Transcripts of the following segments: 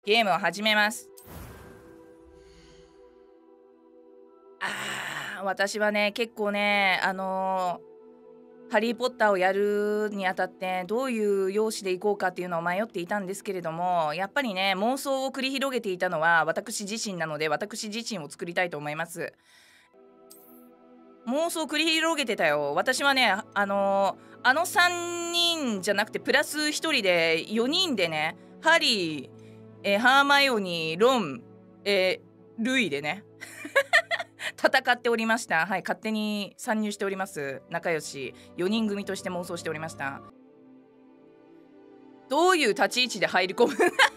ゲームを始めます。私はね、結構ね、ハリー・ポッターをやるにあたってどういう容姿でいこうかっていうのを迷っていたんですけれども、やっぱりね、妄想を繰り広げていたのは私自身なので、私自身を作りたいと思います。妄想繰り広げてたよ。私はね、3人じゃなくてプラス1人で4人でね、ハリー、ハーマイオニー、ロン、ルイでね戦っておりました。はい、勝手に参入しております。仲良し4人組として妄想しておりました。どういう立ち位置で入り込む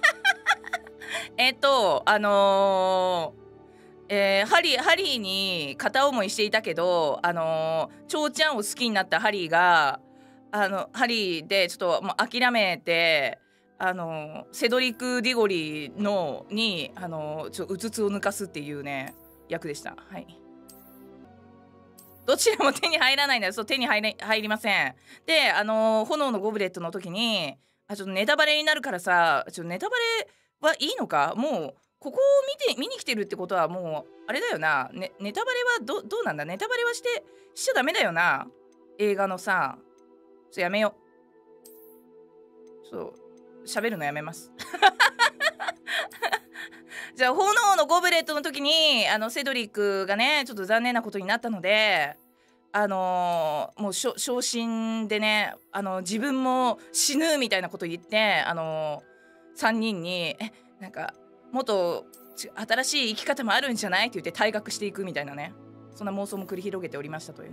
ハリーに片思いしていたけど、チョウちゃんを好きになったハリーが、ハリーでちょっともう諦めて、セドリック・ディゴリーにうつつを抜かすっていうね役でした。はい。どちらも手に入らないんだよ。そう、手に入りません。で、炎のゴブレットの時に、ちょっとネタバレになるからさ、ちょっとネタバレはいいのか？もうここを見に来てるってことはもうあれだよな。ネタバレはどうなんだ？ネタバレはしちゃダメだよな。映画のさ、やめよう。そう喋るのやめます。じゃあ炎のゴブレットの時にセドリックがねちょっと残念なことになったので、もう昇進でね自分も死ぬみたいなこと言って3人になんかもっと新しい生き方もあるんじゃないって言って退学していくみたいなね、そんな妄想も繰り広げておりましたという。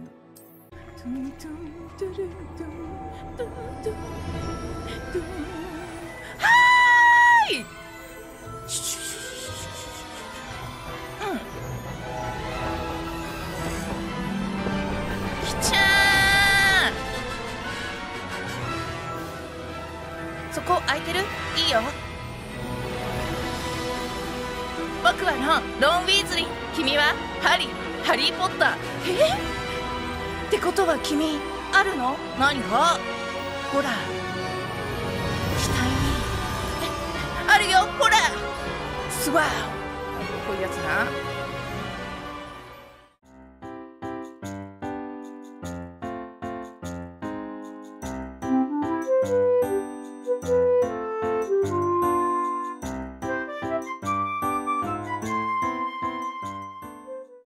はーい。そこ空いてる？いいよ。僕はロン・ウィーズリー。君はハリー・ポッター。ってことは君あるの？何が？ほら額にあるよ。ほらスワー。こういうやつな。